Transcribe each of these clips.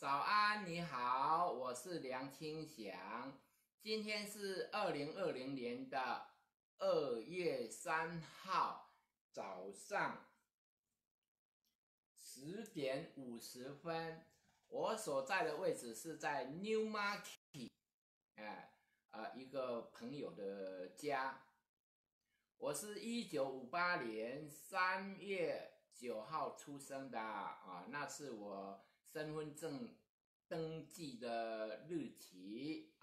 早安，你好，我是梁清祥。今天是2020年的2月3号早上10点50分。我所在的位置是在 New Market，一个朋友的家。我是1958年3月9号出生的那是我身份证登记的日期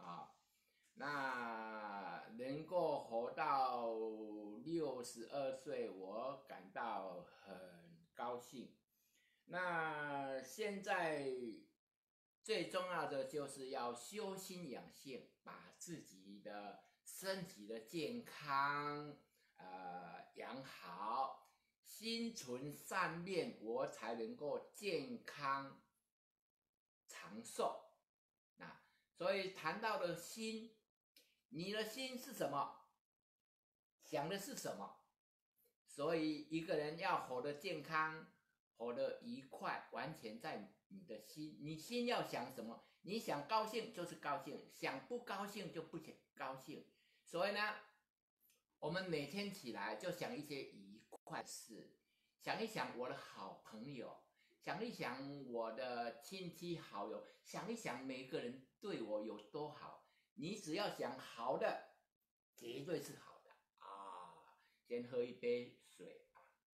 那能够活到62岁，我感到很高兴。那现在最重要的就是要修心养性，把自己的身体的健康养好，心存善念，我才能够健康长寿。所以谈到的心，你的心是什么？想的是什么？所以一个人要活得健康，活得愉快，完全在你的心。你心要想什么？你想高兴就是高兴，想不高兴就不高兴。所以呢，我们每天起来就想一些愉快的事，想一想我的好朋友，想一想我的亲戚好友，想一想每个人对我有多好。你只要想好的，绝对是好的先喝一杯水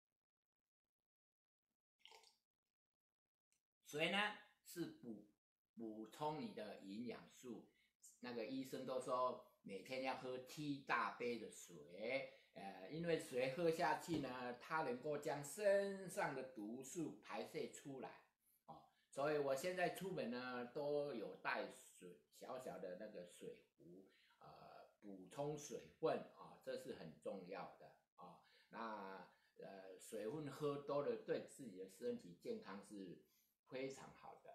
水呢是补充你的营养素。那个医生都说每天要喝7大杯的水，因为水喝下去呢，它能够将身上的毒素排泄出来所以我现在出门呢都有带水，小小的那个水壶，补充水分这是很重要的那水分喝多了，对自己的身体健康是非常好的。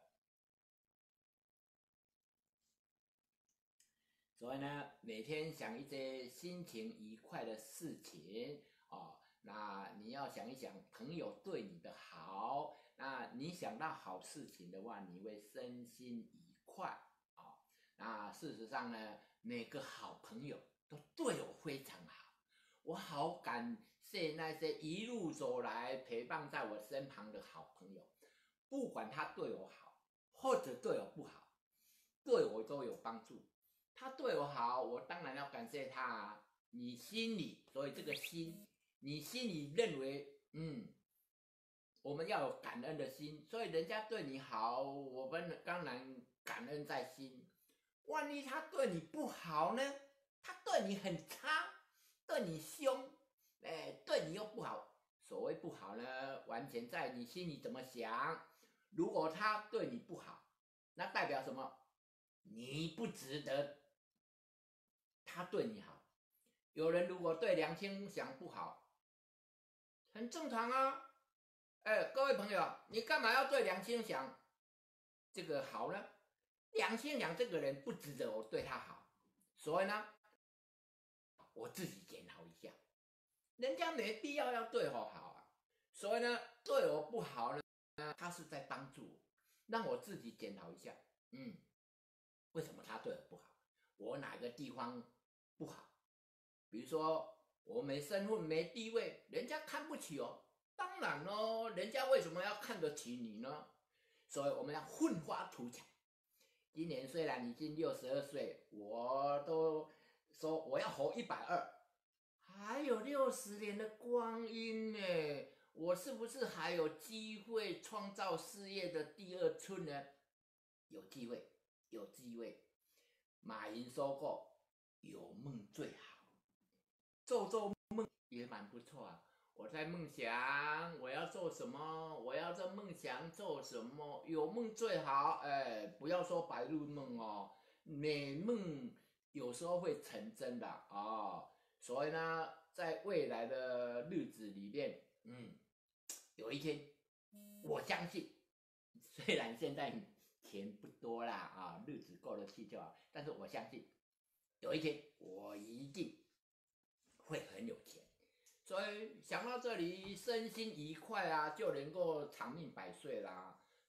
所以呢，每天想一些心情愉快的事情那你要想一想朋友对你的好，那你想到好事情的话，你会身心愉快那事实上呢，每个好朋友都对我非常好，我好感谢那些一路走来陪伴在我身旁的好朋友，不管他对我好或者对我不好，对我都有帮助。他对我好，我当然要感谢他你心里，所以这个心，你心里认为我们要有感恩的心，所以人家对你好，我们当然感恩在心。万一他对你不好呢？他对你很差，对你凶，对你又不好。所谓不好呢，完全在你心里怎么想。如果他对你不好，那代表什么？你不值得他对你好。有人如果对梁清祥不好，很正常各位朋友，你干嘛要对梁清祥这个好呢？梁清祥这个人不值得我对他好，所以呢，我自己检讨一下，人家没必要对我好所以呢，对我不好呢，他是在帮助我，让我自己检讨一下，为什么他对我不好？我哪个地方不好？比如说我没身份没地位，人家看不起我，当然咯，人家为什么要看得起你呢？所以我们要奋发图强。今年虽然已经62岁，我都说我要活120，还有60年的光阴呢，我是不是还有机会创造事业的第二春呢？有机会，有机会。马云说过，有梦最好，做梦也蛮不错我在梦想我要做什么，我要这梦想做什么，有梦最好。不要说白日梦美梦有时候会成真的所以呢，在未来的日子里面，有一天，我相信，虽然现在钱不多啦日子过得去就好，但是我相信，有一天我一定会很有钱。所以想到这里，身心愉快就能够长命百岁啦。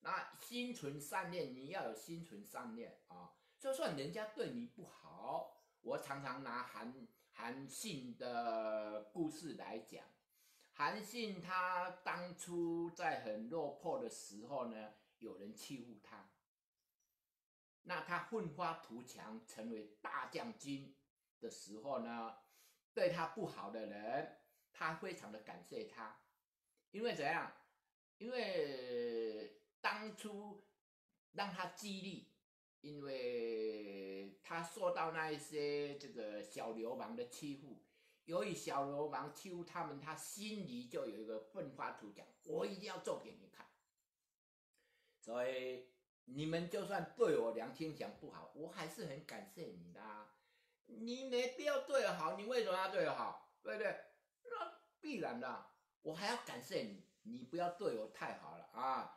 那心存善念，你要有心存善念啊。就算人家对你不好，我常常拿韩信的故事来讲。韩信他当初在很落魄的时候呢，有人欺负他，那他奋发图强，成为大将军的时候呢，对他不好的人，他非常的感谢他，因为怎样？因为当初让他激励，因为他受到那一些这个小流氓的欺负，由于小流氓欺负他们，他心里就有一个奋发图强，我一定要做给你看。所以你们就算对我良心讲不好，我还是很感谢你的啊。你没必要对我好，你为什么要对我好？对不对？那必然的，我还要感谢你，你不要对我太好了啊。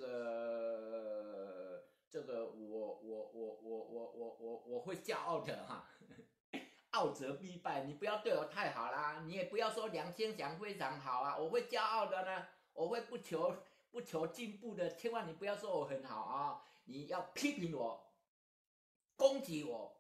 我会骄傲的哈。傲则必败，你不要对我太好啦，你也不要说良心讲非常好啊，我会骄傲的呢，我会不求进步的，千万你不要说我很好啊，你要批评我，攻击我，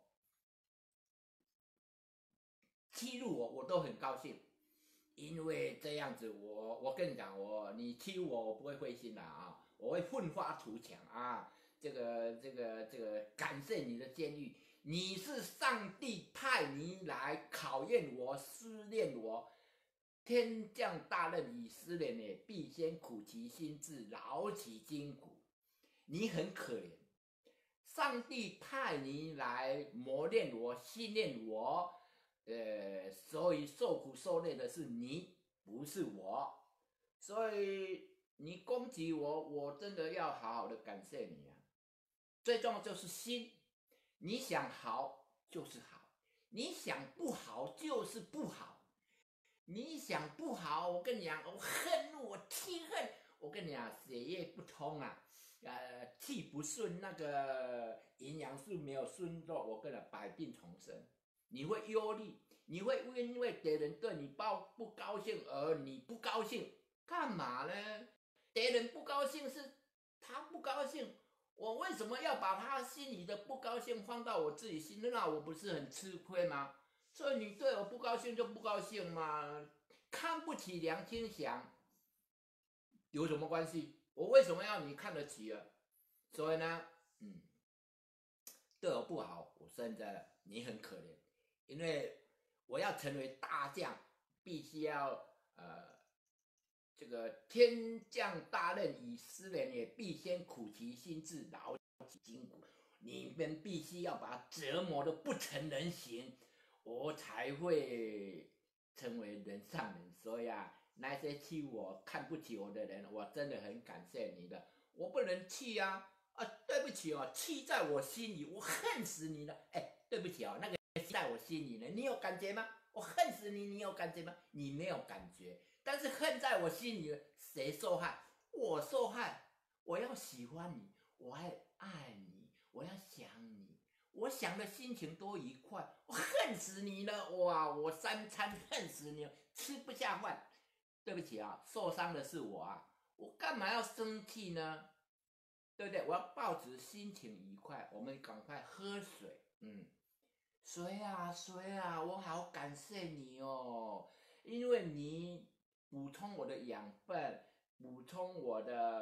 欺辱我，我都很高兴，因为这样子我跟你讲，你欺负我，我不会灰心的啊，我会奋发图强啊，这个感谢你的监狱。你是上帝派你来考验我、试炼我。天降大任于斯人也，必先苦其心志，劳其筋骨。你很可怜，上帝派你来磨练我、训练我，所以受苦受累的是你，不是我。所以你攻击我，我真的要好好的感谢你啊。最重要就是心。你想好就是好，你想不好就是不好。你想不好，我跟你讲，我恨怒，我气恨，我跟你讲，血液不通啊，气不顺，那个营养素没有顺透，我跟你讲，百病丛生。你会忧虑，你会因为别人对你不高兴而你不高兴，干嘛呢？别人不高兴是他不高兴。我为什么要把他心里的不高兴放到我自己心里？那我不是很吃亏吗？所以你对我不高兴就不高兴嘛，看不起良心想有什么关系？我为什么要你看得起啊？所以呢，对我不好，我现在你很可怜，因为我要成为大将，必须要这个天降大任于斯人也，必先苦其心志，劳其筋骨。你们必须要把他折磨的不成人形，我才会成为人上人。所以啊，那些欺负我、看不起我的人，我真的很感谢你的。我不能气啊！对不起哦，气在我心里，我恨死你了。对不起哦，那个气在我心里呢，你有感觉吗？我恨死你，你有感觉吗？你没有感觉。但是恨在我心里，谁受害？我受害。我要喜欢你，我还爱你，我要想你，我想的心情多愉快。我恨死你了，哇！我三餐恨死你了，吃不下饭。对不起啊，受伤的是我啊，我干嘛要生气呢？对不对？我要保持心情愉快。我们赶快喝水，水啊水啊，我好感谢你哦，因为你补充我的养分，补充我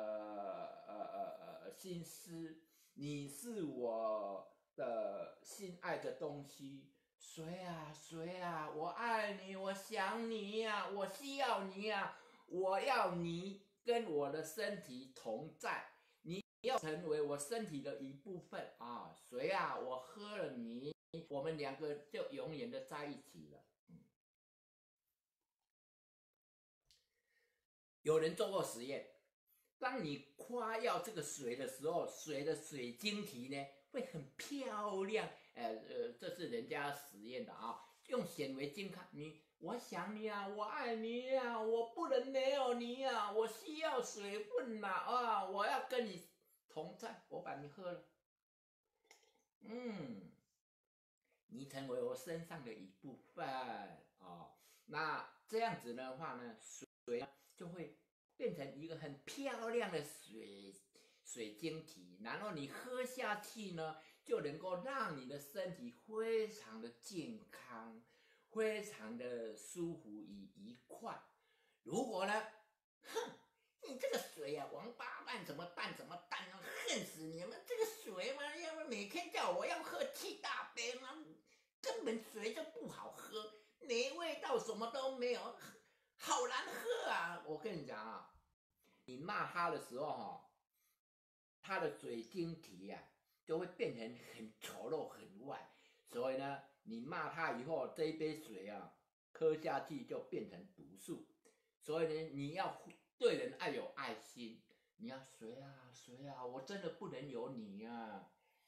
的心思，你是我的心爱的东西。水啊水啊，我爱你，我想你呀，我需要你呀，我要你跟我的身体同在，你要成为我身体的一部分啊！水啊，我喝了你，我们两个就永远的在一起了。有人做过实验，当你夸耀这个水的时候，水的水晶体呢会很漂亮。这是人家实验的啊，用显微镜看你，我想你啊，我爱你啊，我不能没有你啊，我需要水分啊，我要跟你同在，我把你喝了，你成为我身上的一部分哦。那这样子的话呢，水就会变成一个很漂亮的水水晶体，然后你喝下去呢，就能够让你的身体非常的健康，非常的舒服与愉快。如果呢，哼，你这个水啊，王八蛋，怎么淡，恨死你们！这个水嘛，要不每天叫我要喝7大杯嘛，根本水就不好喝，没味道，什么都没有，好难喝啊！我跟你讲啊，你骂他的时候哈，他的水晶体啊就会变成很丑陋、很坏，所以呢，你骂他以后，这一杯水啊喝下去就变成毒素。所以呢，你要对人要有爱心，你要谁啊，我真的不能有你啊，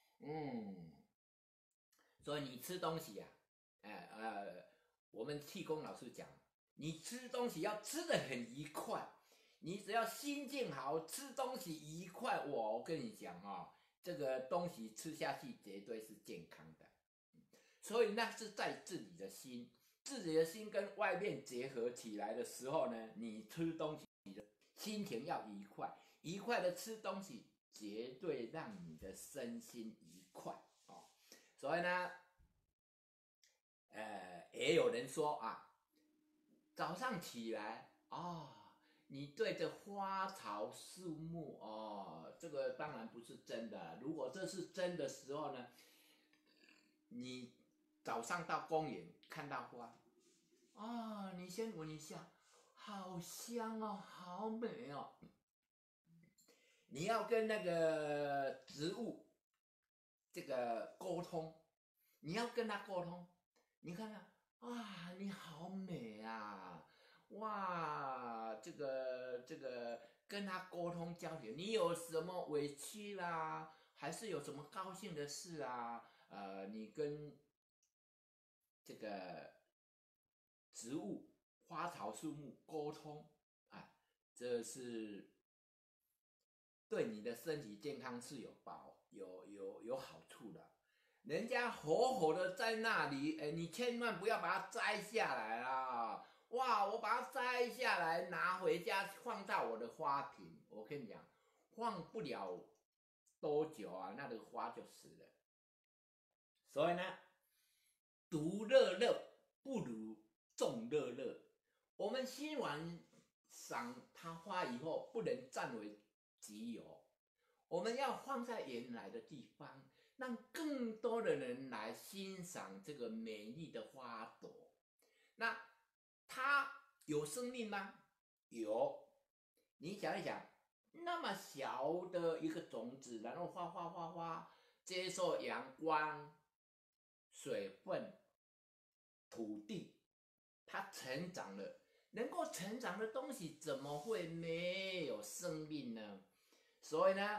所以你吃东西啊，我们气功老师讲，你吃东西要吃得很愉快，你只要心境好，吃东西愉快，我跟你讲啊，这个东西吃下去绝对是健康的。所以那是在自己的心，自己的心跟外面结合起来的时候呢，你吃东西的心情要愉快，愉快的吃东西绝对让你的身心愉快哦。所以呢，也有人说啊，早上起来你对着花草树木这个当然不是真的。如果这是真的时候呢，你早上到公园看到花你先闻一下，好香哦，好美哦。你要跟那个植物这个沟通，你要跟它沟通，你看看你好美啊，哇，这个跟他沟通交流，你有什么委屈啦，还是有什么高兴的事啊？你跟这个植物、花草树木沟通，这是对你的身体健康是有好处的。人家活活的在那里，你千万不要把它摘下来啦！哇，我把它摘下来拿回家放到我的花瓶，我跟你讲，放不了多久啊，那个花就死了。所以呢，独乐乐不如众乐乐。我们欣赏它花以后，不能占为己有，我们要放在原来的地方，让更多的人来欣赏这个美丽的花朵。那它有生命吗？有。你想一想，那么小的一个种子，然后花，接受阳光、水分、土地，它成长了。能够成长的东西，怎么会没有生命呢？所以呢，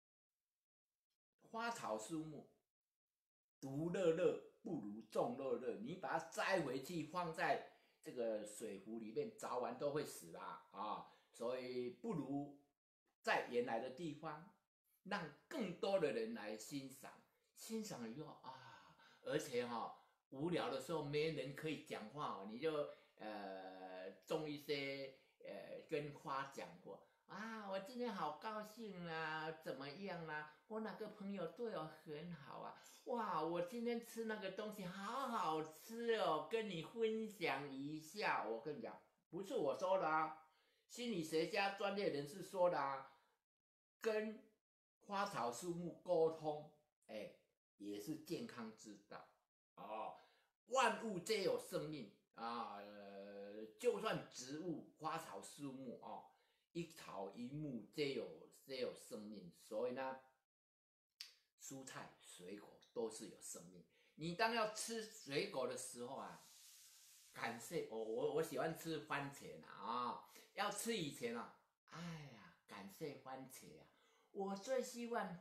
花草树木，独乐乐不如众乐乐。你把它摘回去，放在这个水壶里面，早晚都会死啦所以不如在原来的地方，让更多的人来欣赏。欣赏了以后而且无聊的时候没人可以讲话你就种一些跟花讲话我今天好高兴啊，怎么样啊？我哪个朋友对我很好啊？哇，我今天吃那个东西好好吃哦，跟你分享一下。我跟你讲，不是我说的心理学家专业人士说的跟花草树木沟通，也是健康之道万物皆有生命就算植物、花草、树木一草一木皆有生命，所以呢，蔬菜、水果都是有生命。你当要吃水果的时候感谢我喜欢吃番茄要吃以前感谢番茄我最喜欢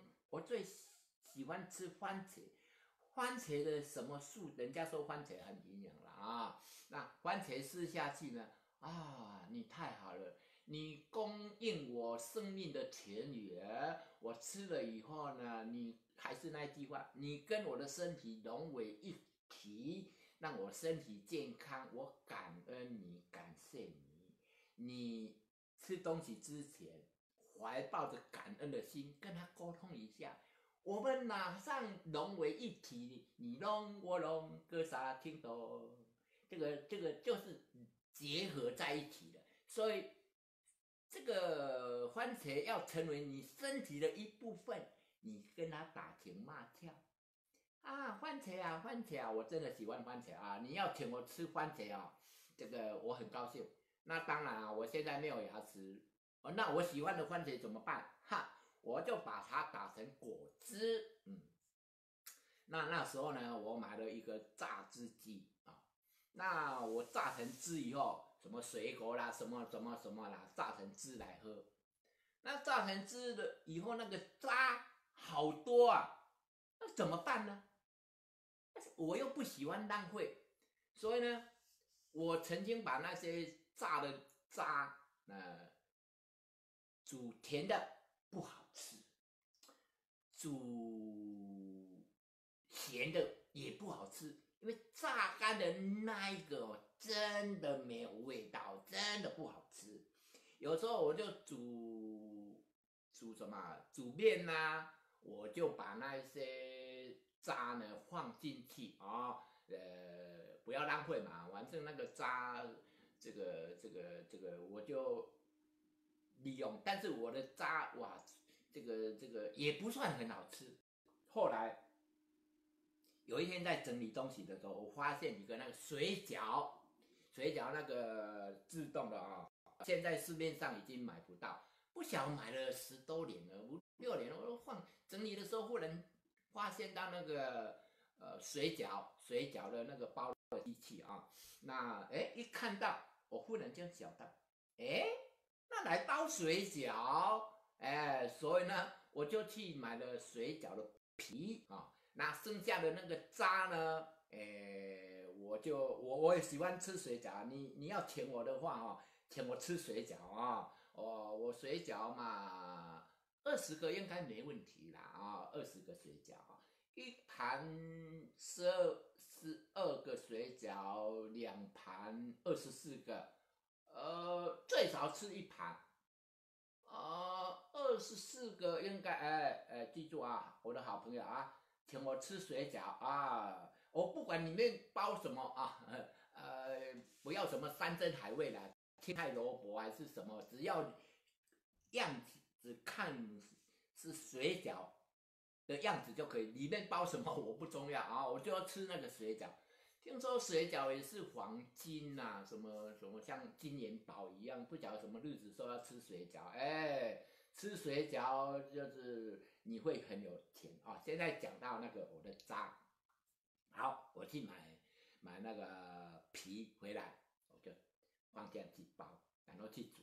吃番茄。番茄的什么树？人家说番茄很营养了那番茄吃下去呢你太好了，你供应我生命的泉源。我吃了以后呢，你还是那句话，你跟我的身体融为一体，让我身体健康。我感恩你，感谢你。你吃东西之前怀抱着感恩的心跟他沟通一下，我们马上融为一体，你侬我侬，歌洒听懂，这个就是结合在一起的，所以这个番茄要成为你身体的一部分，你跟他打情骂俏啊，番茄啊，番茄啊，我真的喜欢番茄啊，你要请我吃番茄啊，这个我很高兴。那当然啊，我现在没有牙齿，那我喜欢的番茄怎么办？哈，我就把它打成果汁，那时候呢，我买了一个榨汁机啊，那我榨成汁以后，什么水果啦，什么啦，榨成汁来喝。那榨成汁了以后，那个渣好多啊，那怎么办呢？但是我又不喜欢浪费，所以呢，我曾经把那些榨的渣，煮甜的不好吃，煮咸的也不好吃，因为榨干的那一个真的没有味道，真的不好吃。有时候我就煮什么煮面啊，我就把那些渣呢放进去啊，不要浪费嘛，反正那个渣，这个我就利用，但是我的渣哇，这个也不算很好吃。后来有一天在整理东西的时候，我发现一个那个水饺那个自动的啊、现在市面上已经买不到，不晓买了10多年了，5、6年了，我都放整理的时候，忽然发现到那个水饺的那个包的机器啊，那一看到，我忽然间想到，那来包水饺，所以呢，我就去买了水饺的皮啊。那剩下的那个渣呢？我也喜欢吃水饺，你要请我的话哦，请我吃水饺啊，我水饺嘛，20个应该没问题啦啊，20个水饺，一盘12个水饺，2盘24个，最少吃一盘。24个应该记住啊，我的好朋友啊，请我吃水饺啊，我不管里面包什么啊，不要什么山珍海味啦，青菜萝卜还是什么，只要样子看是水饺的样子就可以，里面包什么我不重要啊，我就要吃那个水饺。听说水饺也是黄金呐、什么像金元宝一样，不晓得什么日子说要吃水饺，吃水饺就是你会很有钱啊。现在讲到那个我的渣，好，我去买那个皮回来，我就放进去包，然后去煮，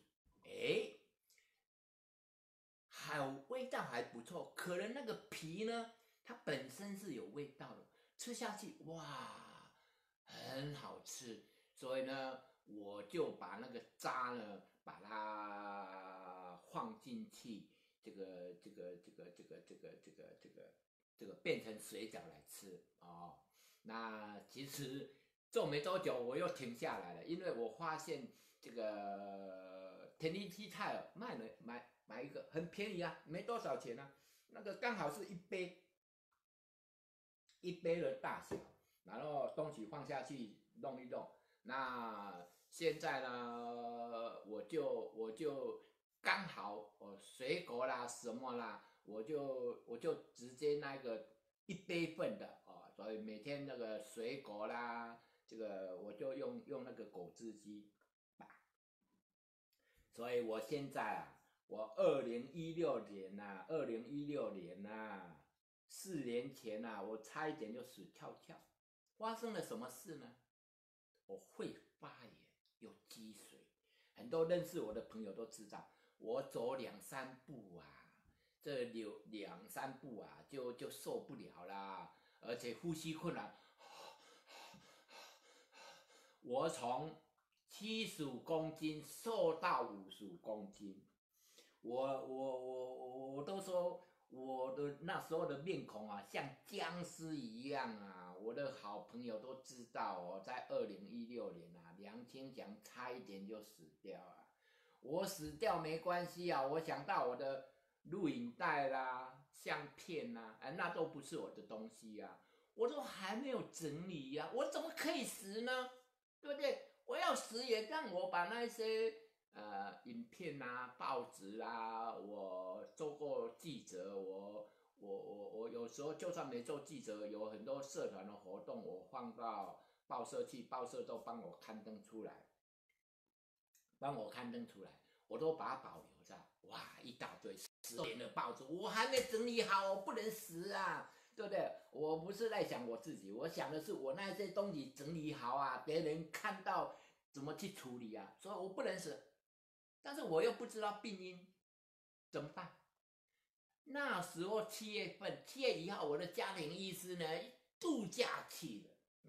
味道还不错，可能那个皮呢，它本身是有味道的，吃下去哇，很好吃。所以呢，我就把那个渣呢，把它放进去，这个变成水饺来吃哦。那其实做没多久，我又停下来了，因为我发现这个田力鸡菜买一个很便宜啊，没多少钱啊，那个刚好是一杯的大小，然后东西放下去弄一弄。那现在呢，我就刚好水果啦什么啦，我就直接那个一杯份的哦，所以每天那个水果啦，这个我就用那个果汁机打。所以我现在啊，我2016年4年前我差一点就死翘翘。发生了什么事呢？我会发炎，有积水。很多认识我的朋友都知道，我走2、3步啊，这2、3步啊，就受不了啦，而且呼吸困难。我从75公斤瘦到55公斤，我都说我的那时候的面孔啊，像僵尸一样啊！我的好朋友都知道哦，在2016年啊，梁清祥差一点就死掉啊！ 我死掉没关系啊，我想到我的录影带啦、相片啦，那都不是我的东西呀、我都还没有整理呀、我怎么可以死呢？对不对？我要死也让我把那些影片啊、报纸啊，我做过记者，我有时候就算没做记者，有很多社团的活动，我放到报社去，报社都帮我刊登出来，我都把它保留着。哇，一大堆10年的报纸，我还没整理好，我不能死啊！对不对？我不是在想我自己，我想的是我那些东西整理好啊，别人看到怎么去处理啊，所以我不能死。但是我又不知道病因，怎么办？那时候7月份，7月1号，我的家庭医师呢度假去了，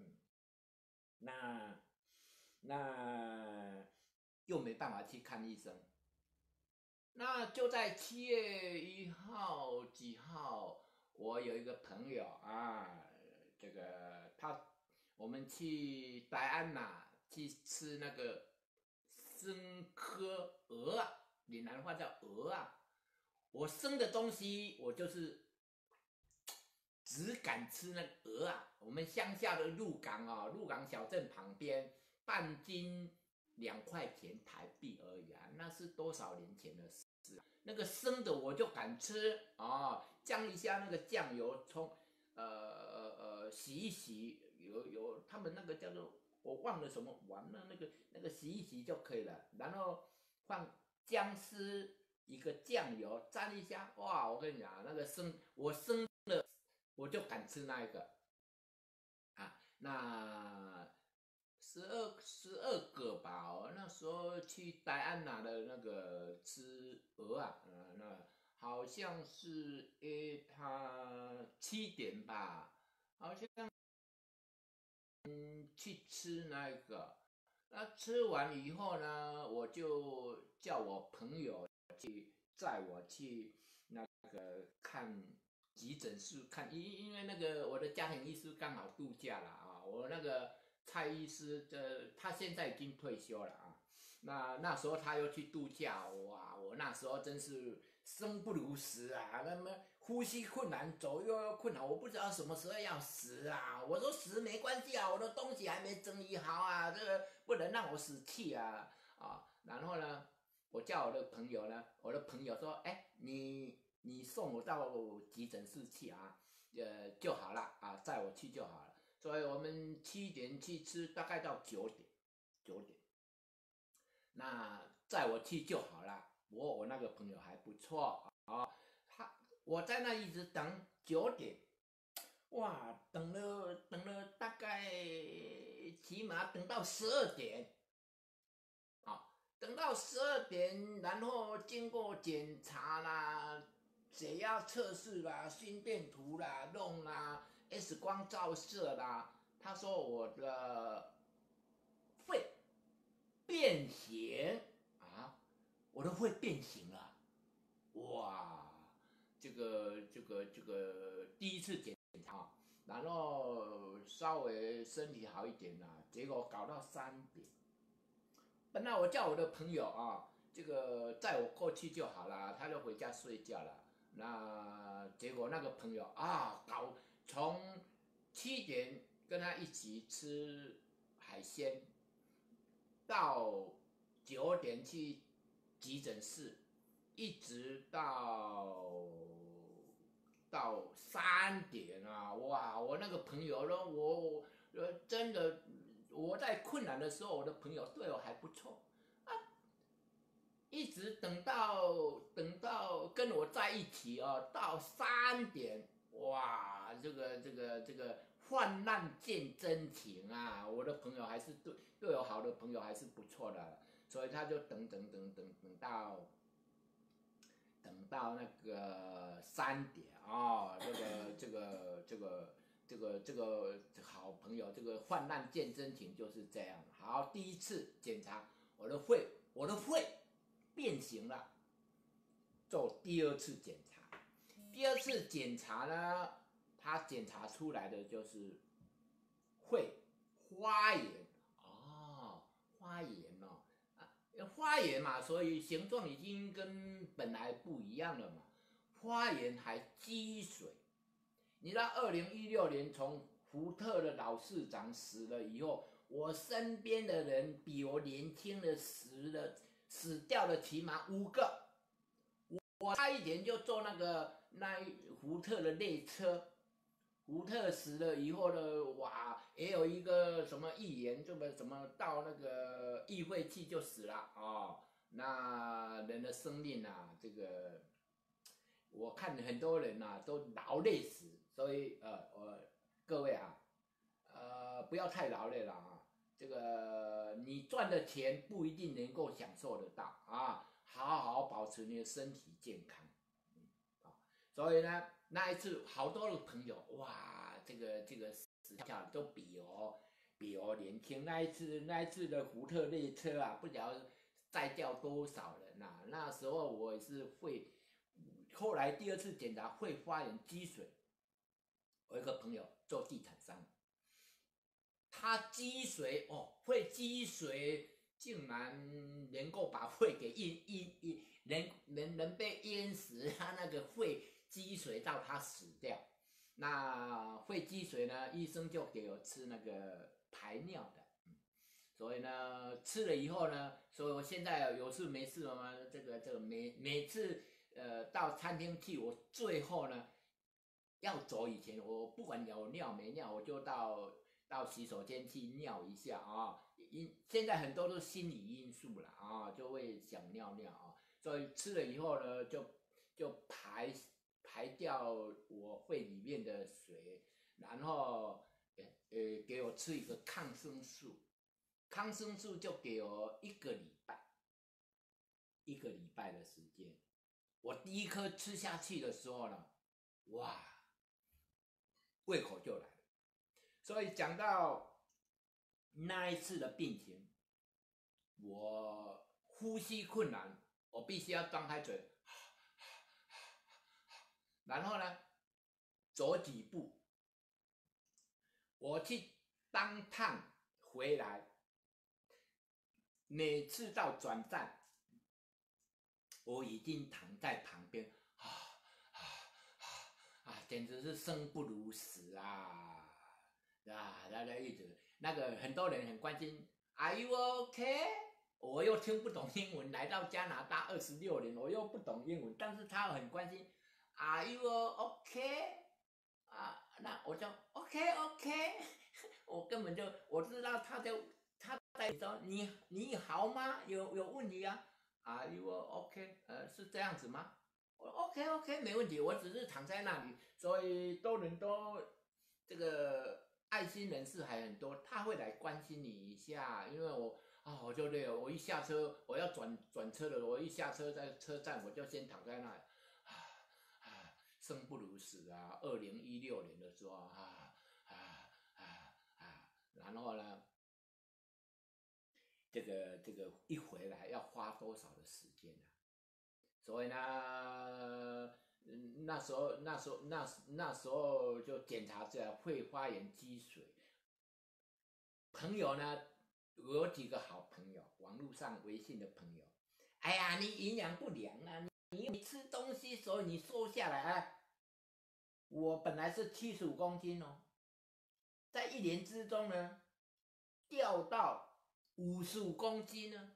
那又没办法去看医生，那就在7月1号几号，我有一个朋友啊，这个我们去戴安娜去吃那个生科鹅啊，闽南话叫鹅啊。我生的东西，我就是只敢吃那个鹅啊。我们乡下的鹿港啊，鹿港小镇旁边，半斤2块钱台币而已啊，那是多少年前的事？那个生的我就敢吃啊，酱一下那个酱油，洗一洗，他们那个叫做我忘了什么丸了，那个洗一洗就可以了，然后放姜丝一个酱油蘸一下，哇！我跟你讲，那个我就敢吃那一个啊，那十二个吧、哦，那时候去戴安娜的那个吃鹅啊，那好像是他7点吧，好像去吃那个，那吃完以后呢，我就叫我朋友载我去那个看急诊室看，因为那个我的家庭医师刚好度假了啊，我那个蔡医师他现在已经退休了啊，那时候他又去度假，哇，我那时候真是生不如死啊，那么呼吸困难，走又要困难，我不知道什么时候要死啊，我说死没关系啊，我的东西还没整理好啊，这个不能让我死气啊，然后呢？我叫我的朋友呢，我的朋友说，哎，你送我到急诊室去啊，就好了啊，载我去就好了。所以我们7点去吃，大概到9点，那载我去就好了。我那个朋友还不错啊，我在那一直等9点，哇，等了大概起码等到12点。等到12点，然后经过检查啦、血压测试啦、心电图啦、弄啦、X 光照射啦，他说我的肺变形啊，我的肺变形了，哇，这个第一次检查，然后稍微身体好一点啦，结果搞到3点。本来我叫我的朋友啊，这个载我过去就好了，他就回家睡觉了。那结果那个朋友啊，从7点跟他一起吃海鲜，到9点去急诊室，一直到3点啊！哇，我那个朋友呢，真的我在困难的时候，我的朋友对我还不错啊，一直等到跟我在一起哦，到3点，哇，这个患难见真情啊！我的朋友还是对我好的朋友还是不错的，所以他就等到那个3点哦，这个好朋友，这个患难见真情就是这样。好，第一次检查我的肺变形了，做第二次检查。第二次检查呢，他检查出来的就是肺花炎哦，花炎哦， 花园嘛，所以形状已经跟本来不一样了嘛。花园还积水，你知道2016年从福特的老市长死了以后，我身边的人比我年轻的死掉了起码5个。我差一点就坐福特的列车。福特死了以后呢，哇，也有一个什么议员，怎么到那个议会去就死了哦。那人的生命啊，这个我看很多人啊都劳累死，所以各位啊，不要太劳累了啊。这个你赚的钱不一定能够享受得到啊，好好保持你的身体健康。所以呢，那一次好多的朋友，哇，这个死掉都比我年轻。那一次的福特列车啊，不晓得载掉多少人啊。那时候我也是后来第2次检查会发炎积水。我有一个朋友做地产商，他积水会积水，竟然能够把肺给人被淹死，他那个肺积水到他死掉。那肺积水呢，医生就给我吃那个排尿的，所以呢吃了以后呢，所以我现在有事没事了嘛，这个每次到餐厅去，我最后呢要走以前，我不管有尿没尿，我就到洗手间去尿一下啊。现在很多都是心理因素了啊，就会想尿尿啊，所以吃了以后呢，就排掉我肺里面的水，然后给我吃一个抗生素，抗生素就给我1个礼拜的时间。我第1颗吃下去的时候呢，哇，胃口就来了。所以讲到那一次的病情，我呼吸困难，我必须要张开嘴，然后呢走几步。我去当趟回来，每次到转站，我已经躺在旁边，简直是生不如死啊！大家一直很多人很关心 ，Are you OK？ 我又听不懂英文，来到加拿大26年，我又不懂英文，但是他很关心 ，Are you OK？ 那我就 OK， 我根本就我知道他在说你好吗？有问题啊？Are you OK？ 是这样子吗？我 OK， 没问题，我只是躺在那里，所以都这个爱心人士还很多，他会来关心你一下，因为我就累了，我一下车我要转车了，我一下车在车站我就先躺在那里，生不如死啊！2016年的时候然后呢，这个一回来要花多少的时间啊？所以呢，那时候就检查出来肺发炎积水。朋友呢，我有几个好朋友，网络上微信的朋友，哎呀，你营养不良啊，你吃东西所以你瘦下来啊。我本来是75公斤哦，在1年之中呢，掉到55公斤呢。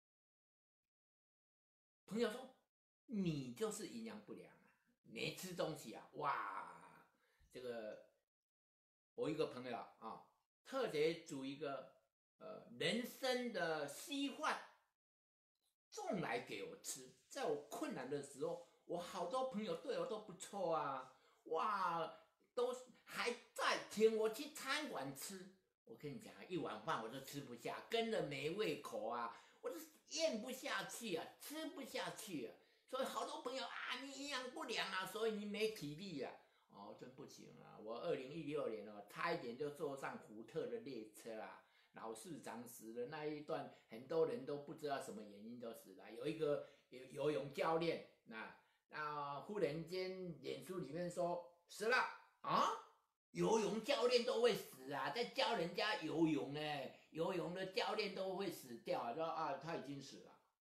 朋友说你就是营养不良啊，没吃东西啊，哇，这个我一个朋友啊，特别煮一个人参的稀饭送来给我吃，在我困难的时候，我好多朋友对我都不错啊，哇，都还在请我去餐馆吃。我跟你讲，一碗饭我都吃不下，根本没胃口啊，我都咽不下去啊，吃不下去啊。所以好多朋友啊，你营养不良啊，所以你没体力啊。真不行啊！我2016年差一点就坐上福特的列车啊。老市长死的那一段，很多人都不知道什么原因就死了。有一个游泳教练，那忽然间脸书里面说死了啊，游泳教练都会死啊，在教人家游泳游泳的教练都会死掉啊，说他已经死了。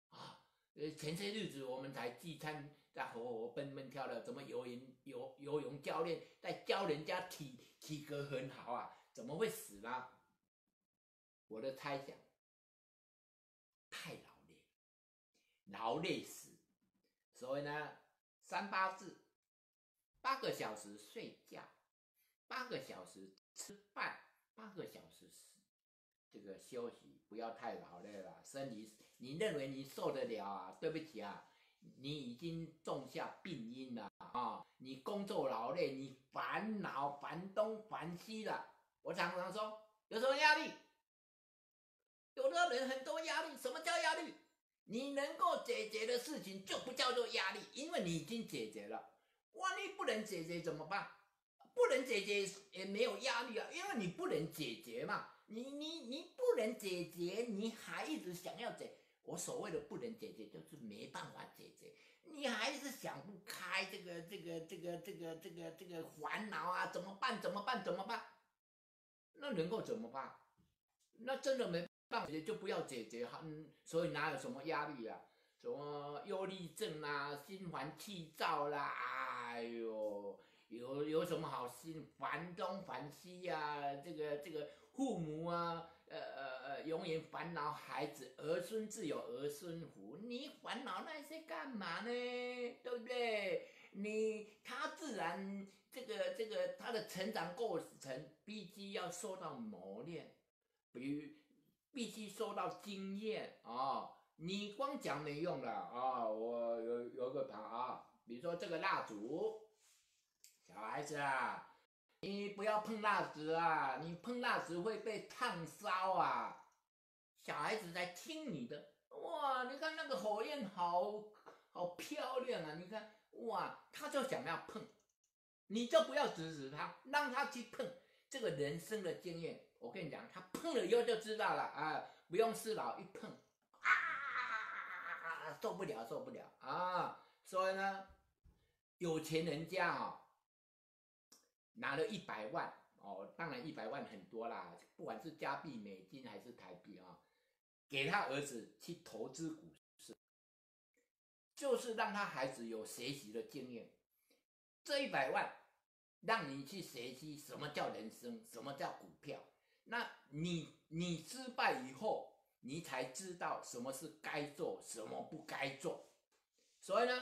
前些日子我们才聚餐，在活蹦蹦跳的，怎么游泳教练在教人家体格很好啊，怎么会死呢？我的猜想，太劳累死。所以呢，3-8制，8个小时睡觉，8个小时吃饭，8个小时这个休息，不要太劳累了。身体你认为你受得了啊？对不起啊，你已经种下病因了啊！你工作劳累，你烦恼烦东烦西了。我常常说，有什么压力？有的人很多压力，什么叫压力？你能够解决的事情就不叫做压力，因为你已经解决了。万一不能解决怎么办？不能解决也没有压力啊，因为你不能解决嘛。你不能解决，你还一直想要解。我所谓的不能解决，就是没办法解决，你还是想不开，这个烦恼啊，怎么办？那能够怎么办？那真的没办法解决，就不要解决。所以哪有什么压力啊？什么忧郁症啊，心烦气躁啦，哎呦，有什么好烦东烦西啊？这个父母啊，永远烦恼孩子，儿孙自有儿孙福，你烦恼那些干嘛呢？对不对？他自然他的成长过程必须要受到磨练，必须受到经验啊、哦。你光讲没用了啊、哦！我有个比如说这个蜡烛，小孩子啊，你不要碰蜡烛啊，你碰蜡烛会被烫烧啊。小孩子在听你的，哇，你看那个火焰好漂亮啊！你看，哇，他就想要碰，你就不要指使他，让他去碰。这个人生的经验，我跟你讲，他碰了以后就知道了啊，不用思考，一碰啊，受不了啊！所以呢，有钱人家哦，拿了100万哦，当然100万很多啦，不管是加币、美金还是台币啊，给他儿子去投资股市，就是让他孩子有学习的经验。这100万让你去学习什么叫人生，什么叫股票。那你失败以后，你才知道什么是该做，什么不该做。所以呢，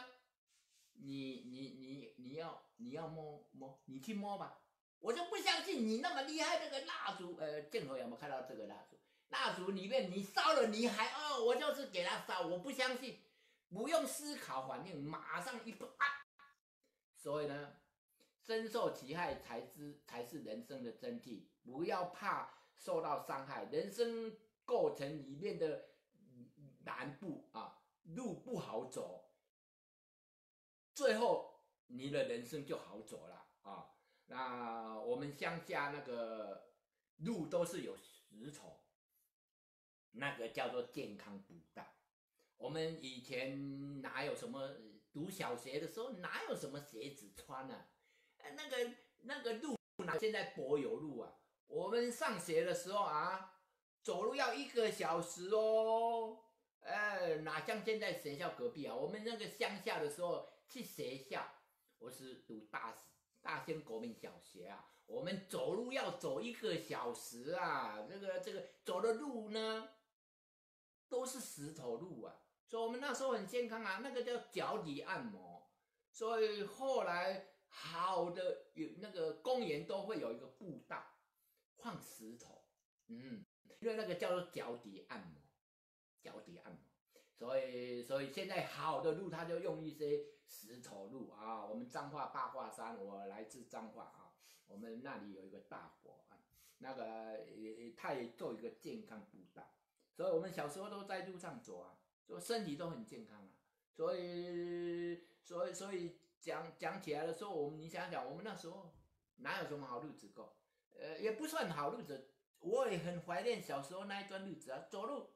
你要摸，你去摸吧。我就不相信你那么厉害，这个蜡烛，建和有没有看到这个蜡烛？蜡烛里面你烧了，你还我就是给他烧，我不相信，不用思考反应，马上一碰啊！所以呢，深受其害才是人生的真谛，不要怕受到伤害。人生过程里面的难步啊，路不好走，最后你的人生就好走了啊。那我们乡下那个路都是有石头，那个叫做健康步道。我们以前哪有什么读小学的时候哪有什么鞋子穿啊？那个路现在柏油路啊，我们上学的时候啊，走路要1个小时哦。哪像现在学校隔壁啊？我们那个乡下的时候去学校，我是读大仙国民小学啊，我们走路要走1个小时啊。这个走的路呢，都是石头路啊，所以我们那时候很健康啊，那个叫脚底按摩。所以后来好的有那个公园都会有一个步道放石头，因为那个叫做脚底按摩，所以现在好的路它就用一些石头路啊。我们彰化大华山，我来自彰化啊，我们那里有一个大佛啊，那个它也做一个健康步道，所以我们小时候都在路上走啊，所以身体都很健康啊。所以讲起来的时候，你想想，我们那时候哪有什么好日子过？也不算好日子，我也很怀念小时候那一段日子啊。走路，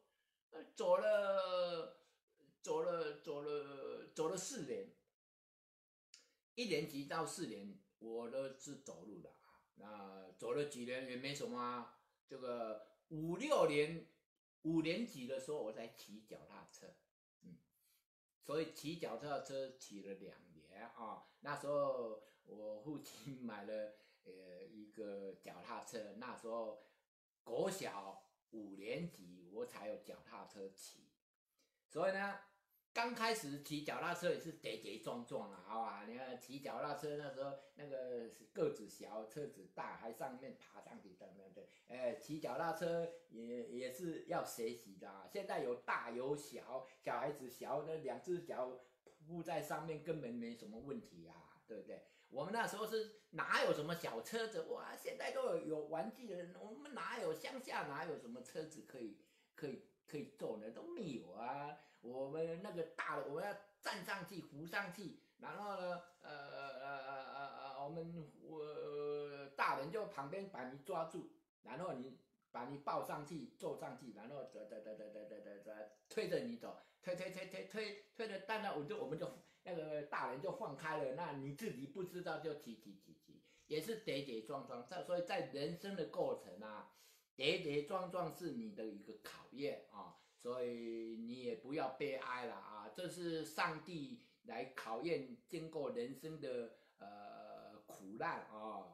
走了4年，1年级到4年我都是走路的啊。那走了几年也没什么啊。这个5、6年，5年级的时候我才骑脚踏车， 所以骑脚踏车骑了2年啊。那时候我父亲买了一个脚踏车，那时候国小5年级我才有脚踏车骑，所以呢，刚开始骑脚踏车也是跌跌撞撞啊，好吧？你看骑脚踏车那时候那个个子小，车子大，还上面爬上去等等等，骑脚踏车也是要学习的啊。现在有大有小，小孩子小的2只脚铺在上面根本没什么问题啊，对不对？我们那时候是哪有什么小车子哇？现在都有玩具的人，我们哪有乡下哪有什么车子可以坐呢？都没有啊。我们那个大的，我们要站上去扶上去，然后呢，我们大人就旁边把你抓住，然后把你抱上去，坐上去，然后推着你走，推着，当然我们就那个大人就放开了，那你自己不知道就骑，也是跌跌撞撞。所以在人生的过程啊，跌跌撞撞是你的一个考验啊。所以你也不要悲哀了啊，这是上帝来考验经过人生的苦难啊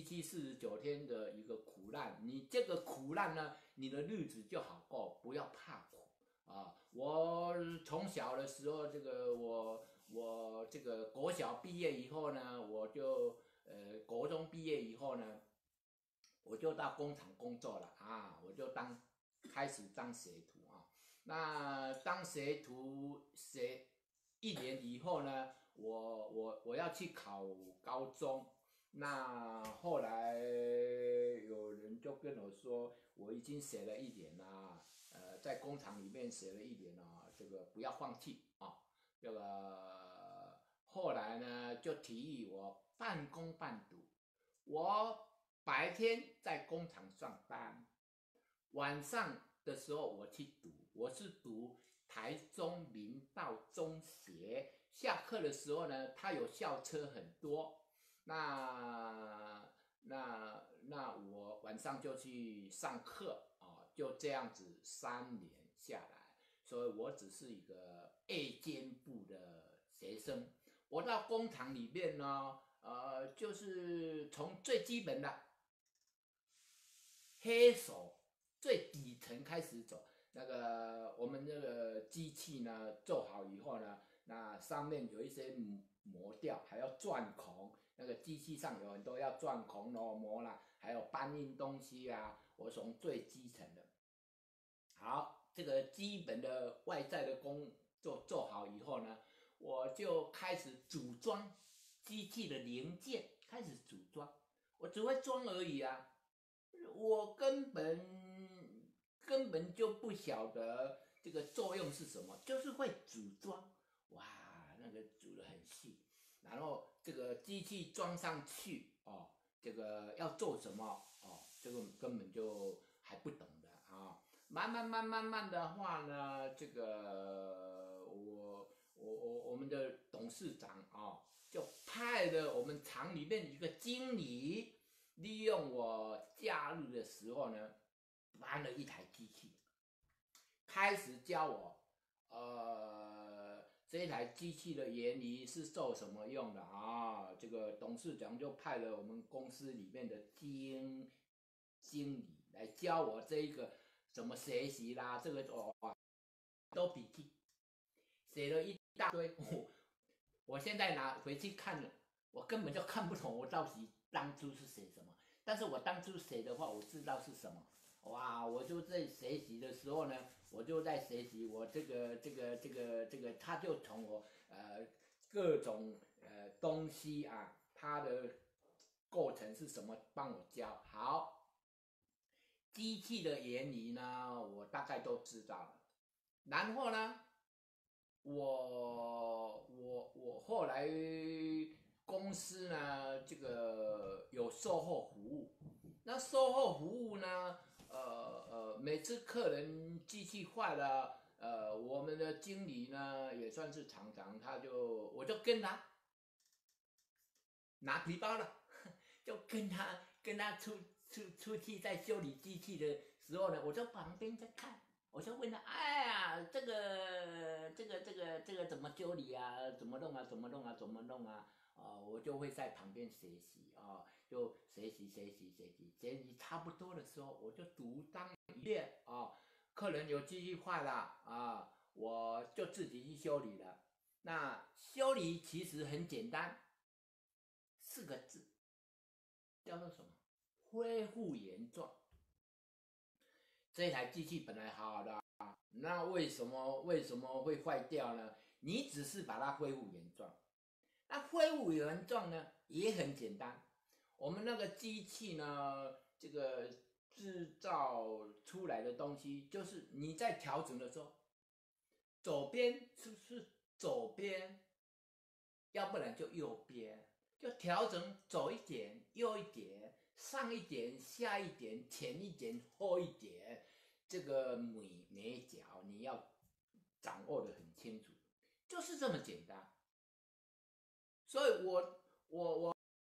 ，749天的一个苦难，你这个苦难呢，你的日子就好过，不要怕苦啊。我从小的时候，我这个国小毕业以后呢，我就国中毕业以后呢，我就到工厂工作了啊，我就开始当学徒啊。那当学徒学1年以后呢，我要去考高中。那后来有人就跟我说，我已经学了1年啦，在工厂里面学了1年了，这个不要放弃啊。这个后来呢，就提议我半工半读，我白天在工厂上班，晚上的时候我去读，我是读台中明道中学。下课的时候呢，它有校车很多，那我晚上就去上课啊，就这样子3年下来，所以我只是一个夜间部的学生。我到工厂里面呢，就是从最基本的黑手最底层开始走。那个我们那个机器呢做好以后呢，那上面有一些磨掉，还要钻孔。那个机器上有很多要钻孔磨啦，还有搬运东西啊。我从最基层的，好，这个基本的外在的工作做好以后呢，我就开始组装机器的零件，开始组装。我只会装而已啊，我根本就不晓得这个作用是什么，就是会组装。哇，那个组得很细，然后这个机器装上去哦，这个要做什么哦，这个根本就还不懂的啊。慢慢的话呢，这个我们的董事长啊，就派了我们厂里面一个经理，利用我假日的时候呢，搬了一台机器，开始教我，这一台机器的原理是做什么用的啊？这个董事长就派了我们公司里面的经理来教我这一个怎么学习啦，这个都笔记，写了一大堆。我现在拿回去看了，我根本就看不懂我到底当初是写什么。但是我当初写的话，我知道是什么。哇，我就在学习的时候呢，我就在学习我这个，他就从我各种东西啊，它的构成是什么，帮我教。好，机器的原理呢，我大概都知道了。然后呢，我后来公司呢，这个有售后服务。那售后服务呢，每次客人机器坏了，我们的经理呢也算是厂长，我就跟他拿皮包了，就跟他出去在修理机器的时候呢，我在旁边在看。 我就问他，哎呀，这个怎么修理啊？怎么弄啊？怎么弄啊？怎么弄啊？我就会在旁边学习啊，就学习差不多的时候，我就独当一面啊。客人有机器坏了啊，我就自己去修理了。那修理其实很简单，四个字，叫做什么？恢复原状。这台机器本来好好的啊，那为什么会坏掉呢？你只是把它恢复原状。那恢复原状呢也很简单，我们那个机器呢，这个制造出来的东西，就是你在调整的时候，左边是左边，要不然就右边，就调整左一点，右一点，上一点，下一点，前一点，后一点，这个每角你要掌握的很清楚，就是这么简单。所以我